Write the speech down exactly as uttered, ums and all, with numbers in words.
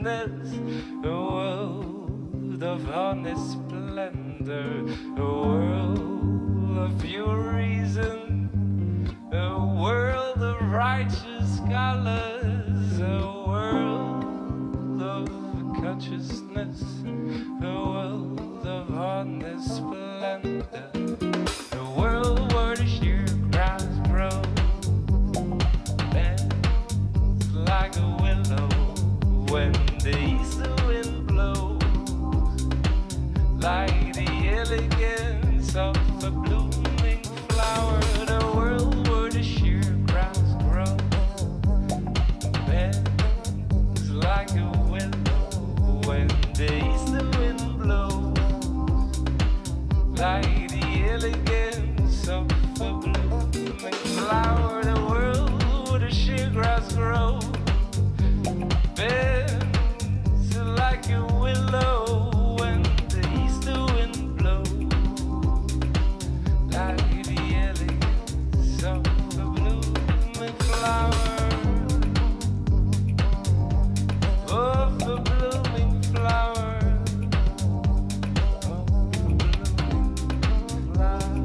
consciousness, a world of honest splendor, a world of pure reason, a world of righteous colors, a world of consciousness, a world of honest splendor, a world where the sheer grass grows, bends like a willow when the east wind blows, like the elegance of a blooming flower, the world where the sheer grass grows, bends like a willow when the east wind blows, like the elegance of a blooming flower, the world where the sheer grass grows, bends like a willow when the east wind blows, like the elegance of a blooming flower, of a blooming flower, of a blooming flower.